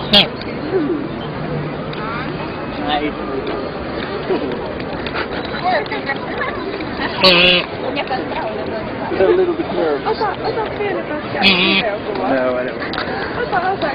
Nice. A little bit nervous. I thought Fanny was No, I don't. I thought